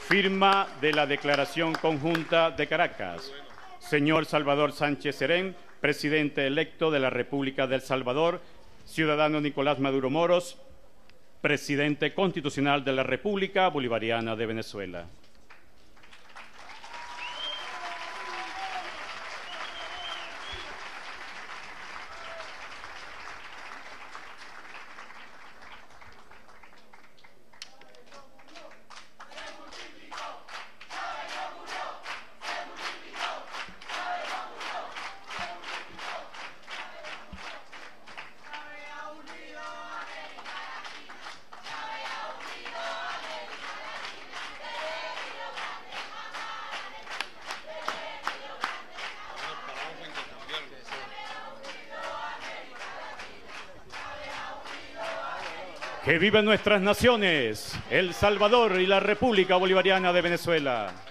Firma de la Declaración Conjunta de Caracas. Señor Salvador Sánchez Serén, presidente electo de la República de El Salvador. Ciudadano Nicolás Maduro Moros, presidente constitucional de la República Bolivariana de Venezuela. ¡Que vivan nuestras naciones, El Salvador y la República Bolivariana de Venezuela!